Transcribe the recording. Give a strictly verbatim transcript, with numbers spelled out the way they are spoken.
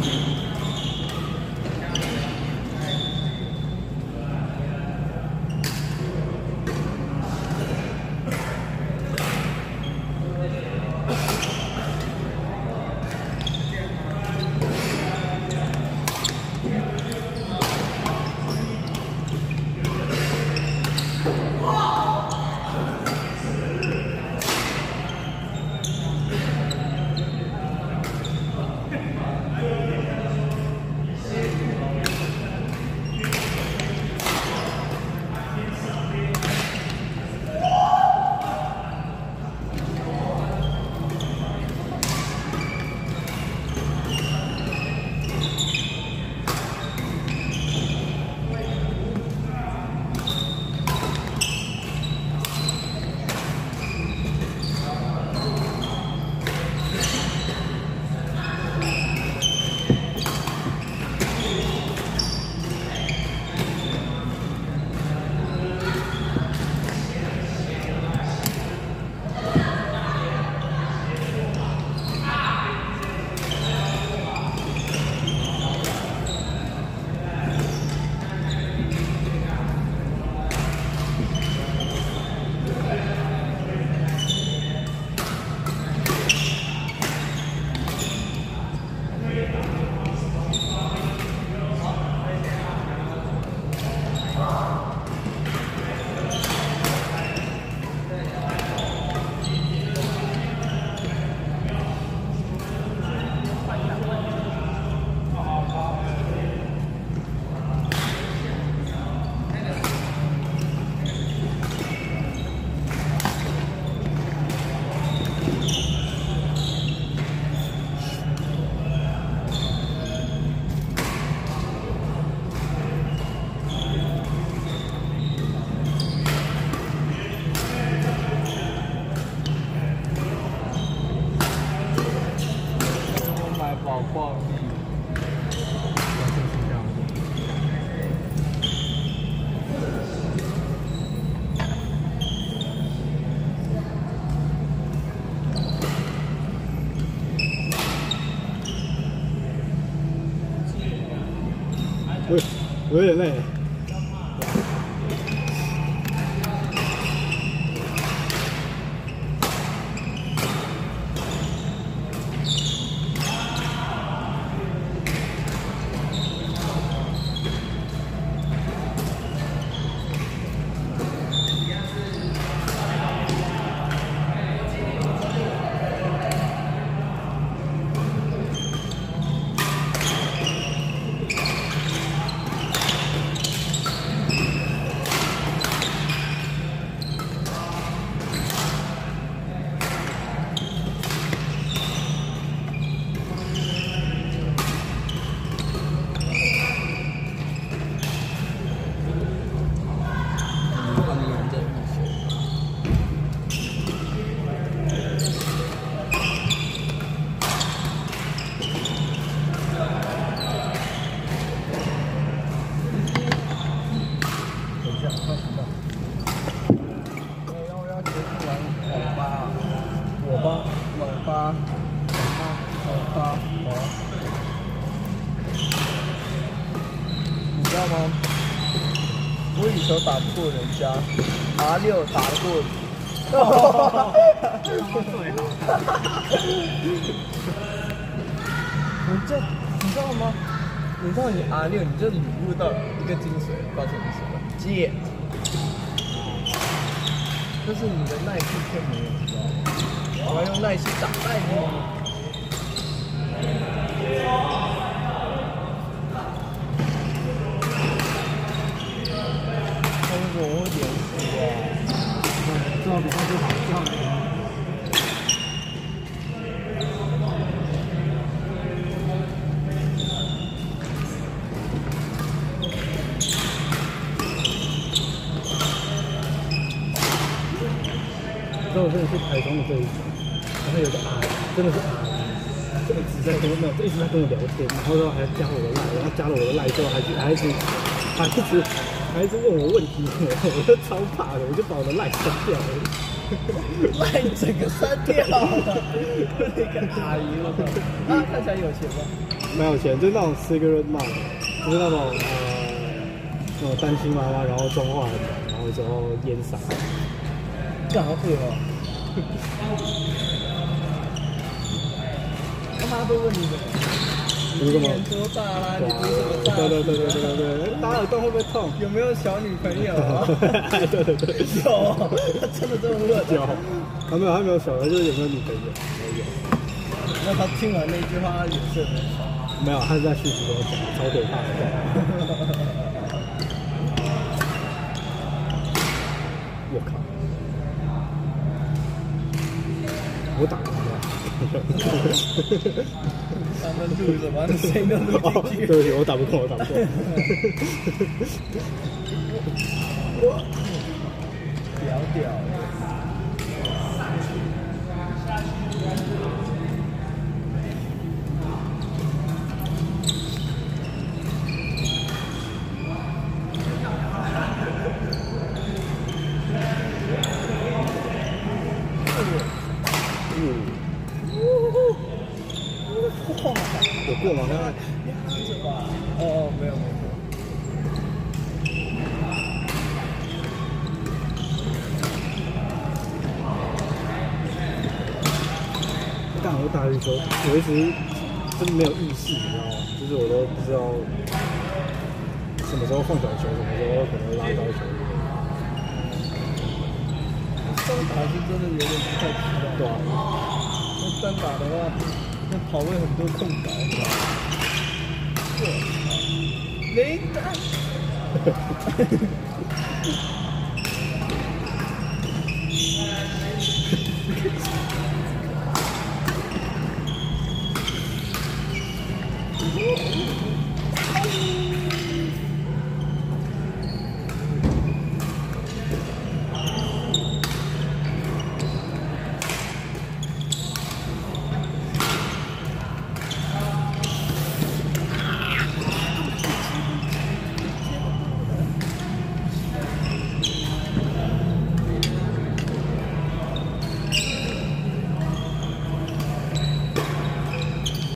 我我有点累。 我羽球打不过人家 ，R 六打得过你。你这你知道吗？你知道你 R 六，你就领悟到一个精髓，告诉你什么？戒。这是你的耐性却没有，你知道吗？我要用耐心打败你。我有点死啊！ 这样比赛就好上。这我真的是台中的这一组，然后有个阿姨，真的是阿姨，这个一直在跟我没有，一直在跟我聊天，然后呢还加我的赖，然后加了我的赖之后还还一直还一直。还是问我问题，我就超怕的，我就把我的赖删掉了， 赖整个删掉了。那个阿姨，我靠，啊，看起来有钱吗？ 没有钱，就是那种 cigarette mom，就是那种呃那种单亲妈妈，然后妆化很浓，然后之后烟嗓， 干好恶哦。他妈都问你什么？ 你怎么多大啦？你读什么大学？ 对对对对对对，打耳洞会不会痛？ 有没有小女朋友？ 对对对， 有，他真的这么问？ 有，他没有他没有小孩，就是有没有女朋友？没有。 那他听完那句话，他脸色很好。 没有，他是在续集跟我讲，超可怕的。我靠！我打不过。 他们录着，把你声音都录进去。 对不起，我打不过，我打不过。 我屌屌。 有过吗？刚才压着吧。哦哦，没有没有。 干我打羽球，我一直真的没有意识，你知道吗？就是我都不知道什么时候放小球，什么时候可能拉高球。 双打是真的有点不太知道。 对啊。 那单打的话，那跑位很多空白。我操！没打。